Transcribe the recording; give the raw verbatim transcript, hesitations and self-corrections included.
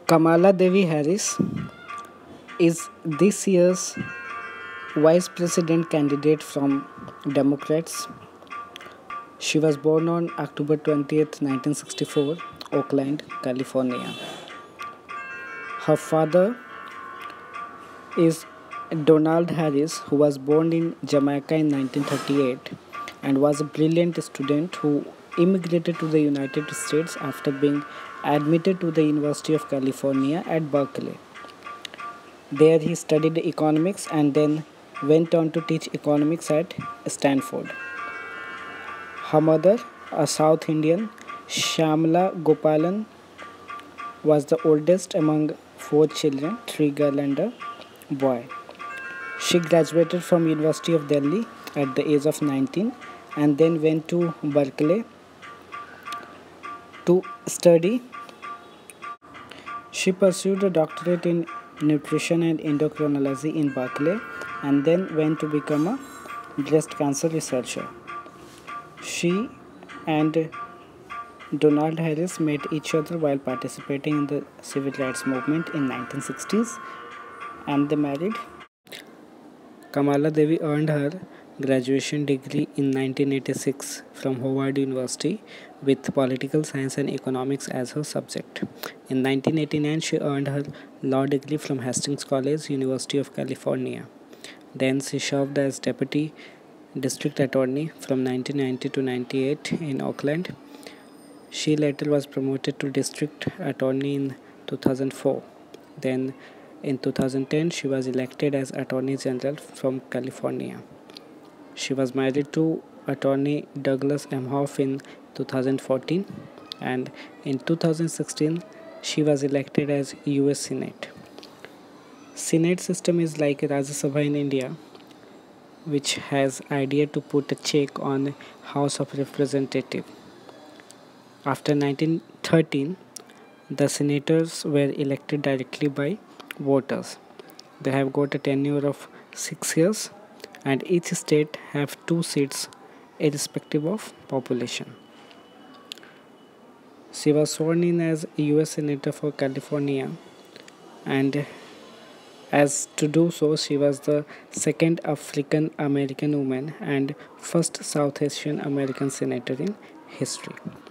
Kamala Devi Harris is this year's vice president candidate from Democrats. She was born on October twentieth, nineteen sixty-four, Oakland, California. Her father is Donald Harris, who was born in Jamaica in nineteen thirty-eight and was a brilliant student who immigrated to the United States after being admitted to the University of California at Berkeley. There he studied economics and then went on to teach economics at Stanford. Her mother, a South Indian, Shamla Gopalan, was the oldest among four children, three girls and a boy. She graduated from University of Delhi at the age of nineteen and then went to Berkeley to study. She pursued a doctorate in nutrition and endocrinology in Berkeley and then went to become a breast cancer researcher. She and Donald Harris met each other while participating in the civil rights movement in nineteen sixties and they married. Kamala Devi earned her graduation degree in nineteen eighty-six from Howard University with political science and economics as her subject. In nineteen eighty-nine, she earned her law degree from Hastings College, University of California. Then she served as deputy district attorney from nineteen ninety to ninety-eight in Oakland. She later was promoted to district attorney in two thousand four. Then in two thousand ten, she was elected as Attorney General from California. She was married to attorney Douglas Emhoff in two thousand fourteen and in two thousand sixteen she was elected as U S Senate. Senate system is like Rajya Sabha in India, which has idea to put a check on House of Representative. After nineteen thirteen, the senators were elected directly by voters. They have got a tenure of six years and each state have two seats irrespective of population. She was sworn in as U S Senator for California and as to do so she was the second African American woman and first South Asian American senator in history.